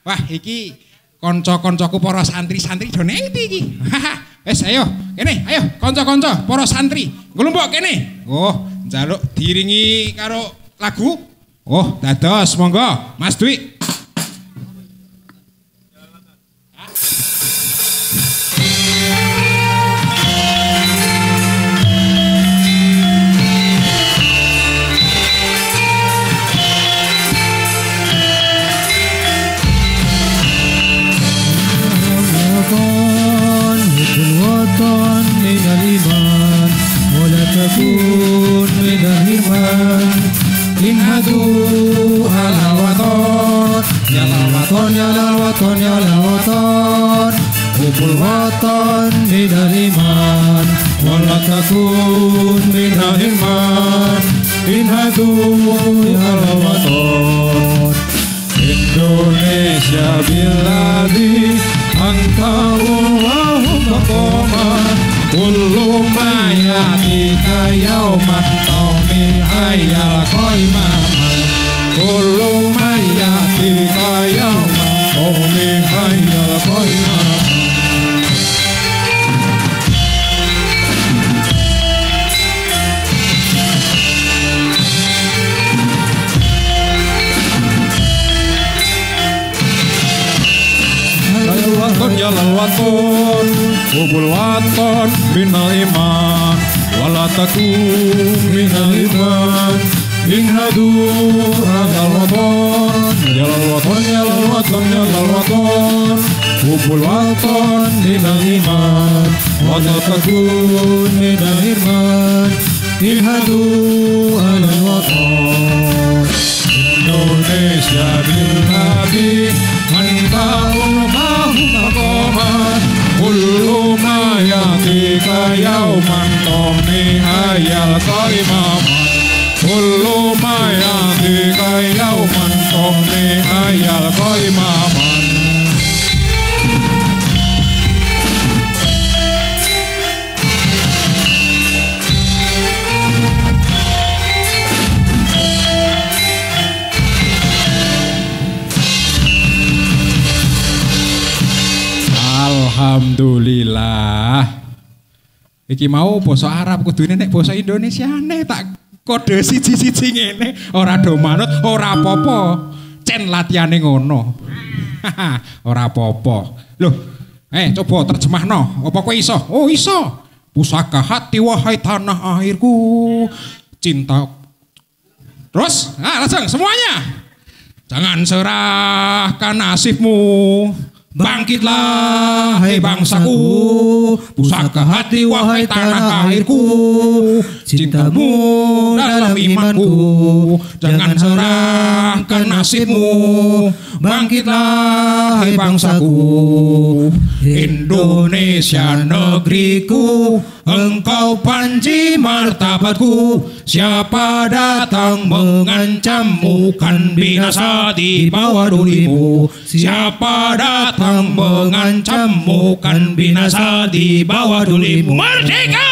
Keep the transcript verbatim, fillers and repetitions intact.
Wah, iki kanca-kancaku para santri-santri do nenti iki. Wes ayo, kene, ayo kanca-kanca para santri. Nglumpuk kene. Oh, njaluk diringi karo lagu. Oh, dados monggo, Mas Dwi. تكون من الهمان انهدوا على الوطن يا الوطن يا الوطن يا الوطن حب الوطن من الإيمان ولا تكون من الهمان انهدوا على الوطن Indonesia biladi anta Allahum maqaman kullu ma yatika yawman tawmi hayyal qaimaman kullu ma yatika yawman tawmi hayyal qaimaman Waton ya waton hubul waton minal iman wala takun minal iman inhadu hadal waton ya waton ya waton ya waton hubul waton minal iman wala takun minal iman inhadu hadal waton Indonesia biladi anta Allahum maqaman kullu ma yatika yawman tawmi hayyal qaimaman kullu ma yatika yawman tawmi hayyal qaimaman Alhamdulillah. Iki mau basa Arab kudune nek basa Indonesia nek tak kode siji-siji ngene ora do manut ora apa-apa. Cen latihane ngono. Ora apa-apa. Loh, eh coba terjemahno. Apa kowe iso? Oh iso. Pusaka hati wahai tanah airku. Cinta. Terus, nah langsung semuanya. Jangan serahkan nasibmu. Bangkitlah hai bangsaku, pusaka hati wahai tanah airku, cintamu dalam imanku, jangan serahkan nasibmu. Bangkitlah hai bangsaku, Indonesia negeriku, engkau panji martabatku. Siapa datang mengancammu kan binasa di bawah dulimu. Siapa datang mengancammu kan binasa di bawah dulimu. Merdeka!